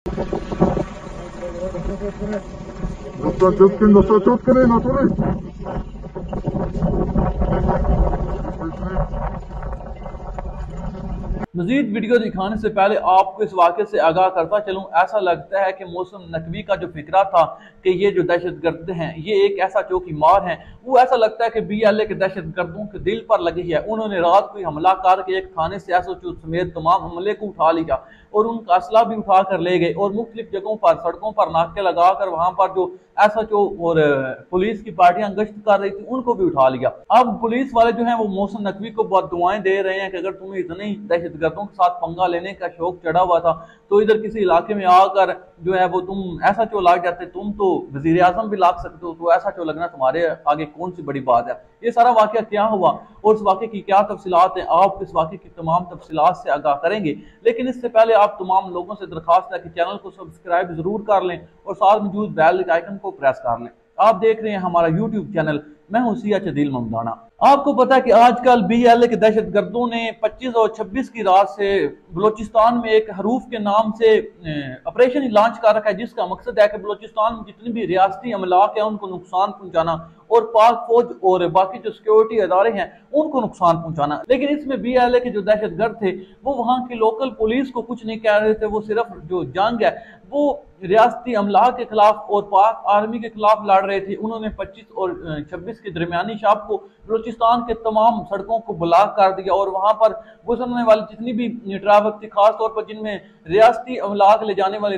No está чётко, натуры. मजीद video दिखाने से पहले आपको इस वाक़े से आगाह करता चलूं, ऐसा लगता है कि मौसम नकवी का जो फिक्रा था कि ये जो दहशतगर्द हैं ये एक ऐसा चौकी मार हैं, वो ऐसा लगता है कि BLA के दहशतगर्दों के दिल पर लगी है। उन्होंने रात को हमला करके एक थाने से SHO समेत तमाम हमले को उठा लिया और उनका असला भी उठा कर ले गए और मुख्तलिफ जगहों पर सड़कों पर नाके लगाकर वहां पर जो SHO और पुलिस की पार्टियां गश्त कर रही थी उनको भी उठा लिया। अब पुलिस वाले जो हैं वो मौसम नकवी को बहुत दुआएं दे रहे हैं कि अगर तुम्हें इतने दहशतगर्दों के साथ पंगा लेने का शौक चढ़ा हुआ था तो इधर किसी इलाके में आकर जो है वो तुम SHO लाग जाते, तुम तो वजीर आजम भी लाग सकते हो, तो SHO लगना तुम्हारे आगे कौन सी बड़ी बात है। ये सारा वाकया क्या हुआ और इस वाकये की क्या तफसीलात हैं, आप इस वाकये की तमाम तफसीलात से आगाह करेंगे। लेकिन इससे पहले आप तमाम लोगों से दरखास्त है कि चैनल को सब्सक्राइब जरूर कर लें और साथ मौजूद बेल आइकन को प्रेस कर लें। आप देख रहे हैं हमारा यूट्यूब चैनल, मैं हूं अदील ममदाना। आपको पता है कि आजकल BLA के दहशतगर्दों ने 25 और 26 की रात से बलोचिस्तान में एक हरूफ के नाम से ऑपरेशन लॉन्च कर रखा है, जिसका मकसद है कि बलोचिस्तान में जितनी भी रियासती अमलाक है उनको नुकसान पहुंचाना और पाक फौज और बाकी जो सिक्योरिटी अदारे हैं उनको नुकसान पहुंचाना। लेकिन इसमें BLA के जो दहशतगर्द थे वो वहां की लोकल पुलिस को कुछ नहीं कह रहे थे, वो सिर्फ जो जंग है वो रियासती अमलाक के खिलाफ और पाक आर्मी के खिलाफ लड़ रहे थे। उन्होंने 25 और 26 की दरमियानी शाम को बलोचिस्तान के तमाम सड़कों को ब्लॉक कर दिया और वहां पर गुजरने वाली जितनी भी ट्रैफिक थी, खासतौर पर जिनमें रियासती अमलाक ले जाने वाली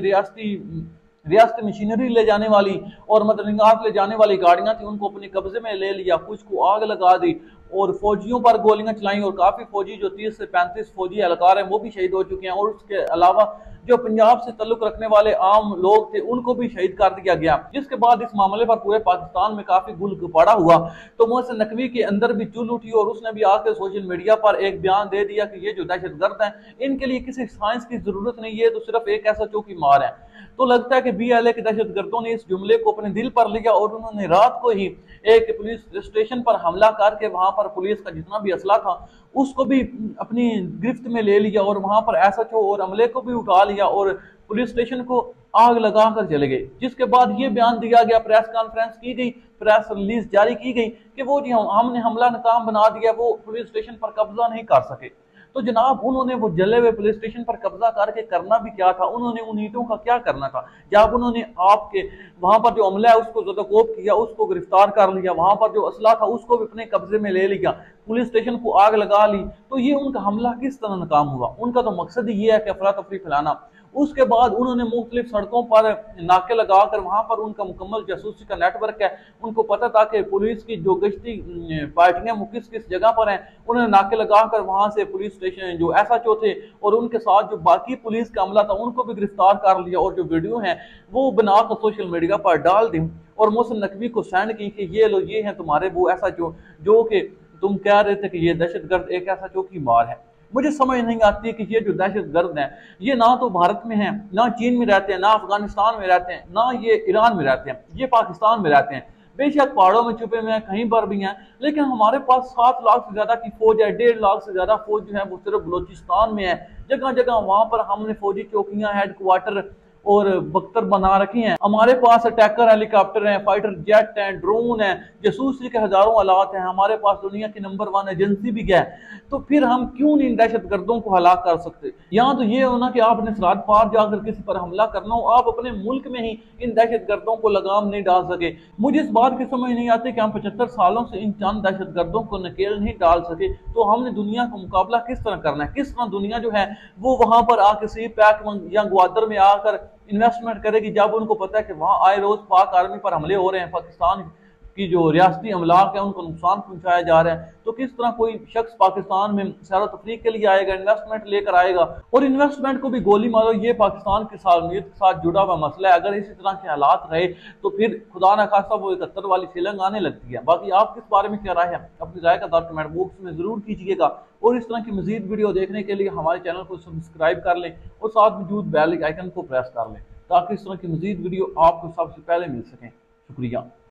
रियासती मशीनरी ले जाने वाली और मदनियात ले जाने वाली गाड़ियां थी, उनको अपने कब्जे में ले लिया, कुछ को आग लगा दी और फौजियों पर गोलियां चलाई और काफी फौजी जो 30 से 35 फौजी एहलकार हैं वो भी शहीद हो चुके हैं और उसके अलावा जो पंजाब से तल्लुक रखने वाले आम लोग थे उनको भी शहीद कर दिया गया। जिसके बाद इस मामले पर पूरे पाकिस्तान में काफी गुलगुपाड़ा हुआ तो मोहसिन नकवी के अंदर भी चुल उठी और उसने भी आकर सोशल मीडिया पर एक बयान दे दिया कि ये जो दहशतगर्द हैं इनके लिए किसी साइंस की जरूरत नहीं है, तो सिर्फ एक SHO की मार है। तो लगता है कि BLA के दहशतगर्दों ने इस जुमले को अपने दिल पर लिया और उन्होंने रात को ही एक पुलिस स्टेशन पर हमला करके वहां पर पुलिस का जितना भी असला था उसको भी अपनी गिरफ्त में ले लिया और वहां पर SHO और अमले को भी उठा लिया और पुलिस स्टेशन को आग लगा कर चले गए। जिसके बाद ये बयान दिया गया, प्रेस कॉन्फ्रेंस की गई, प्रेस रिलीज जारी की गई कि वो जी हमने हमला नाकाम बना दिया, वो पुलिस स्टेशन पर कब्जा नहीं कर सके। तो जनाब उन्होंने वो जले हुए पुलिस स्टेशन पर कब्जा करके करना भी क्या था, उन्होंने उन ईंटों का क्या करना था। जब उन्होंने आपके वहां पर जो अमला है उसको ज़दकोब किया, उसको गिरफ्तार कर लिया, वहां पर जो असला था उसको भी अपने कब्जे में ले लिया, पुलिस स्टेशन को आग लगा ली, तो ये उनका हमला किस तरह नाकाम हुआ। उनका तो मकसद ही ये है कि अफरा तफरी फैलाना। उसके बाद उन्होंने मुख्तलिफ सड़कों पर नाके लगाकर वहां पर उनका मुकम्मल जासूसी का नेटवर्क है, उनको पता था कि पुलिस की जो गश्ती पार्टियां किस किस जगह पर हैं, उन्होंने नाके लगाकर वहां से पुलिस स्टेशन जो SHO थे और उनके साथ जो बाकी पुलिस का अमला था उनको भी गिरफ्तार कर लिया और जो वीडियो है वो बनाकर सोशल मीडिया पर डाल दी और मोहसिन नकवी को सेंड की कि ये लो ये हैं तुम्हारे वो SHO जो कि तुम कह रहे थे कि ये दहशतगर्द एक SHO की मार है। मुझे समझ नहीं आती कि ये जो दहशतगर्द हैं ये ना तो भारत में हैं, ना चीन में रहते हैं, ना अफगानिस्तान में रहते हैं, ना ये ईरान में रहते हैं, ये पाकिस्तान में रहते हैं। बेशक पहाड़ों में छुपे हुए हैं, कहीं पर भी हैं, लेकिन हमारे पास 7 लाख से ज्यादा की फौज है, 1.5 लाख से ज्यादा फौज जो है वो सिर्फ बलोचिस्तान में है। जगह जगह वहां पर हमने फौजी चौकियां, हेडक्वार्टर और बख्तर बना रखी हैं। हमारे पास अटैकर हेलीकॉप्टर हैं, फाइटर जेट हैं, ड्रोन हैं, जासूसी के हजारों आलात हैं, हमारे पास दुनिया की नंबर 1 एजेंसी भी है। तो फिर हम क्यों नहीं इन दहशतगर्दों को हलाक कर सकते। यहाँ तो ये होना कि आपने सरहद पार जाकर किसी पर हमला करना हो, आप अपने मुल्क में ही इन दहशतगर्दों को लगाम नहीं डाल सके। मुझे इस बात की समझ नहीं आती कि हम 75 सालों से इन चंद दहशतगर्दों को नकेल नहीं डाल सके, तो हमने दुनिया का मुकाबला किस तरह करना है। किस तरह दुनिया जो है वो वहां पर आके सी पैक या ग्वादर में आकर इन्वेस्टमेंट करेगी, जब उनको पता है कि वहां आए रोज पाक आर्मी पर हमले हो रहे हैं, पाकिस्तान की जो रियासती अमलाक है उनको नुकसान पहुंचाया जा रहा है। तो किस तरह कोई शख्स पाकिस्तान में सैर तफरीक के लिए आएगा, इन्वेस्टमेंट लेकर आएगा, और इन्वेस्टमेंट को भी गोली मारो। ये पाकिस्तान की सालमियत के साथ जुड़ा हुआ मसला है। अगर इसी तरह के हालात रहे तो फिर खुदा न खासा वो 71 वाली फीलिंग आने लगती है। बाकी आप किस बारे में क्या राय है, अपनी राय का दर्ज कमेंट बॉक्स में जरूर कीजिएगा और इस तरह की मजीद वीडियो देखने के लिए हमारे चैनल को सब्सक्राइब कर लें और साथ मौजूद बेल आइकन को प्रेस कर लें ताकि इस तरह की मजीद वीडियो आपको सबसे पहले मिल सकें। शुक्रिया।